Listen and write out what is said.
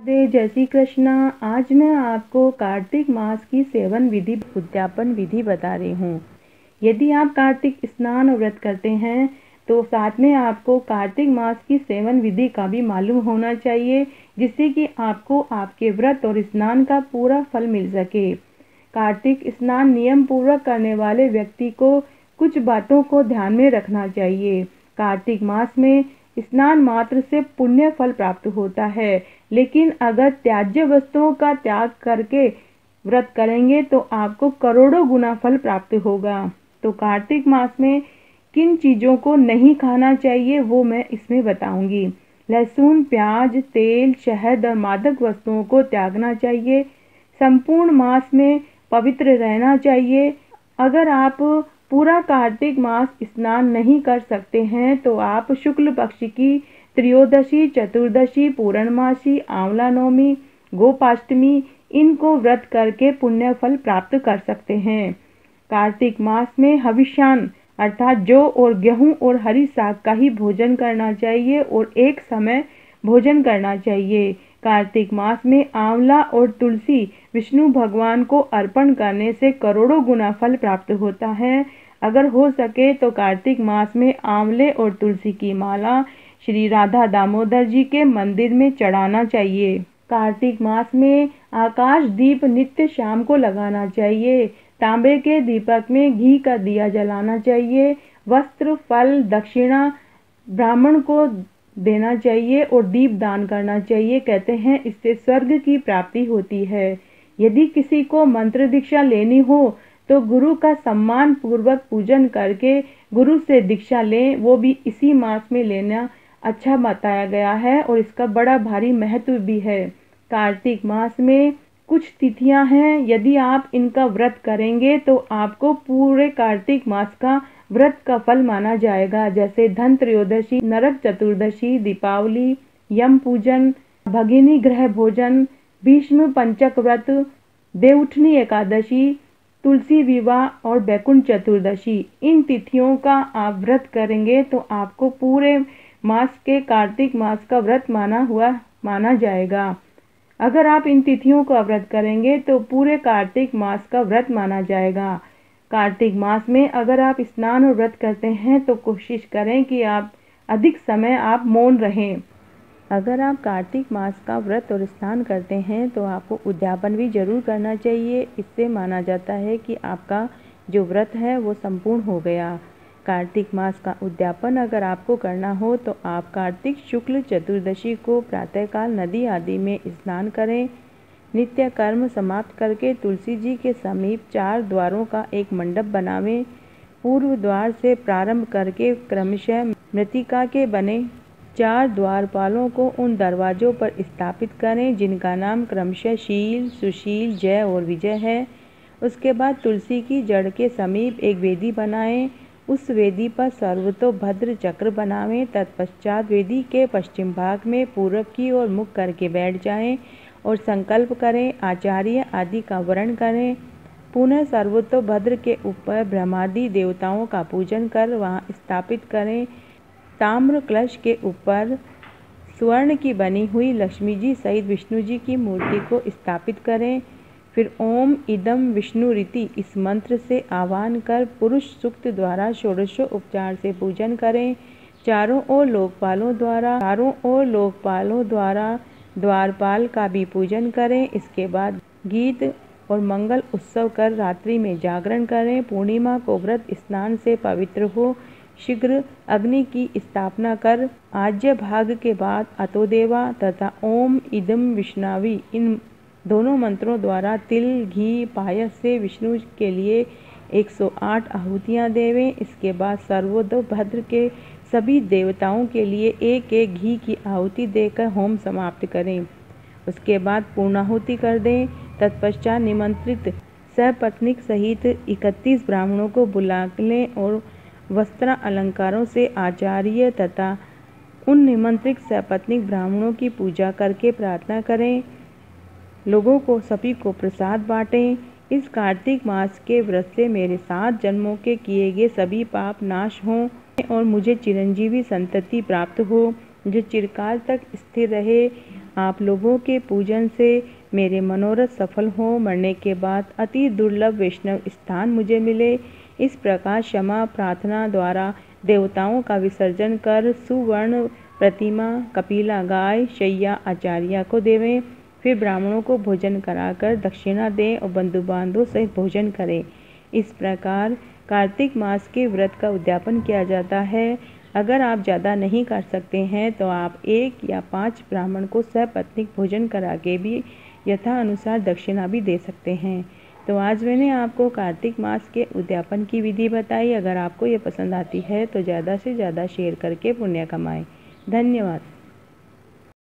जय श्री कृष्णा। आज मैं आपको कार्तिक मास की सेवन विधि उद्यापन विधि बता रही हूँ। यदि आप कार्तिक स्नान और व्रत करते हैं तो साथ में आपको कार्तिक मास की सेवन विधि का भी मालूम होना चाहिए, जिससे कि आपको आपके व्रत और स्नान का पूरा फल मिल सके। कार्तिक स्नान नियम पूर्वक करने वाले व्यक्ति को कुछ बातों को ध्यान में रखना चाहिए। कार्तिक मास में स्नान मात्र से पुण्य फल प्राप्त होता है, लेकिन अगर त्याज्य वस्तुओं का त्याग करके व्रत करेंगे तो आपको करोड़ों गुना फल प्राप्त होगा। तो कार्तिक मास में किन चीज़ों को नहीं खाना चाहिए वो मैं इसमें बताऊंगी। लहसुन, प्याज, तेल, शहद और मादक वस्तुओं को त्यागना चाहिए। संपूर्ण मास में पवित्र रहना चाहिए। अगर आप पूरा कार्तिक मास स्नान नहीं कर सकते हैं तो आप शुक्ल पक्ष की त्रयोदशी, चतुर्दशी, पूर्णमासी, आंवला नवमी, गोपाष्टमी इनको व्रत करके पुण्य फल प्राप्त कर सकते हैं। कार्तिक मास में हविष्यान अर्थात जौ और गेहूं और हरी साग का ही भोजन करना चाहिए और एक समय भोजन करना चाहिए। कार्तिक मास में आंवला और तुलसी विष्णु भगवान को अर्पण करने से करोड़ों गुना फल प्राप्त होता है। अगर हो सके तो कार्तिक मास में आंवले और तुलसी की माला श्री राधा दामोदर जी के मंदिर में चढ़ाना चाहिए। कार्तिक मास में आकाश दीप नित्य शाम को लगाना चाहिए। तांबे के दीपक में घी का दिया जलाना चाहिए। वस्त्र, फल, दक्षिणा ब्राह्मण को देना चाहिए और दीप दान करना चाहिए। कहते हैं इससे स्वर्ग की प्राप्ति होती है। यदि किसी को मंत्र दीक्षा लेनी हो तो गुरु का सम्मान पूर्वक पूजन करके गुरु से दीक्षा लें। वो भी इसी मास में लेना अच्छा बताया गया है और इसका बड़ा भारी महत्व भी है। कार्तिक मास में कुछ तिथियां हैं, यदि आप इनका व्रत करेंगे तो आपको पूरे कार्तिक मास का व्रत का फल माना जाएगा। जैसे धन त्रयोदशी, नरक चतुर्दशी, दीपावली, यम पूजन, भगिनी ग्रह भोजन, भीष्म पंचक व्रत, देवउठनी एकादशी, तुलसी विवाह और बैकुंठ चतुर्दशी। इन तिथियों का आप व्रत करेंगे तो आपको पूरे मास के कार्तिक मास का व्रत माना जाएगा। अगर आप इन तिथियों का व्रत करेंगे तो पूरे कार्तिक मास का व्रत माना जाएगा। कार्तिक मास में अगर आप स्नान और व्रत करते हैं तो कोशिश करें कि आप अधिक समय आप मौन रहें। अगर आप कार्तिक मास का व्रत और स्नान करते हैं तो आपको उद्यापन भी जरूर करना चाहिए। इससे माना जाता है कि आपका जो व्रत है वो संपूर्ण हो गया। कार्तिक मास का उद्यापन अगर आपको करना हो तो आप कार्तिक शुक्ल चतुर्दशी को प्रातःकाल नदी आदि में स्नान करें। नित्य कर्म समाप्त करके तुलसी जी के समीप 4 द्वारों का एक मंडप बनावें। पूर्व द्वार से प्रारंभ करके क्रमशः मृत्तिका के बने 4 द्वारपालों को उन दरवाजों पर स्थापित करें जिनका नाम क्रमशः शील, सुशील, जय और विजय है। उसके बाद तुलसी की जड़ के समीप एक वेदी बनाएं। उस वेदी पर सर्वतोभद्र चक्र बनावें। तत्पश्चात वेदी के पश्चिम भाग में पूर्व की ओर मुख करके बैठ जाएं और संकल्प करें, आचार्य आदि का वर्ण करें। पुनः सर्वतोभद्र के ऊपर ब्रह्मादि देवताओं का पूजन कर वहाँ स्थापित करें। ताम्र कलश के ऊपर स्वर्ण की बनी हुई लक्ष्मी जी सहित विष्णु जी की मूर्ति को स्थापित करें। फिर ओम इदम विष्णुरिति इस मंत्र से आह्वान कर पुरुष सूक्त द्वारा षोडशों उपचार से पूजन करें। चारों ओर लोकपालों द्वारा द्वारपाल का भी पूजन करें। इसके बाद गीत और मंगल उत्सव कर रात्रि में जागरण करें। पूर्णिमा को व्रत स्नान से पवित्र हो शीघ्र अग्नि की स्थापना कर आज्य भाग के बाद अतोदेवा तथा ओम इदम विष्णवे इन दोनों मंत्रों द्वारा तिल, घी, पायस से विष्णु के लिए 108 आहुतियाँ देवें। इसके बाद सर्वतोभद्र के सभी देवताओं के लिए एक एक घी की आहुति देकर होम समाप्त करें। उसके बाद पूर्णाहुति कर दें। तत्पश्चात निमंत्रित सपत्नीक सहित 31 ब्राह्मणों को बुला लें और वस्त्र अलंकारों से आचार्य तथा उन निमंत्रित सपत्नीक ब्राह्मणों की पूजा करके प्रार्थना करें। लोगों को सभी को प्रसाद बांटें। इस कार्तिक मास के व्रत से मेरे 7 जन्मों के किए गए सभी पाप नाश हों और मुझे चिरंजीवी संतति प्राप्त हो जो चिरकाल तक स्थिर रहे। आप लोगों के पूजन से मेरे मनोरथ सफल हो, मरने के बाद अति दुर्लभ वैष्णव स्थान मुझे मिले। इस प्रकार क्षमा प्रार्थना द्वारा देवताओं का विसर्जन कर सुवर्ण प्रतिमा कपिला गाय शैया आचार्य को देवें। फिर ब्राह्मणों को भोजन कराकर दक्षिणा दें और बंधु बांधवों सहित भोजन करें। इस प्रकार कार्तिक मास के व्रत का उद्यापन किया जाता है। अगर आप ज़्यादा नहीं कर सकते हैं तो आप 1 या 5 ब्राह्मण को सपत्नीक भोजन करा के भी यथा अनुसार दक्षिणा भी दे सकते हैं। तो आज मैंने आपको कार्तिक मास के उद्यापन की विधि बताई। अगर आपको ये पसंद आती है तो ज़्यादा से ज़्यादा शेयर करके पुण्य कमाएं। धन्यवाद।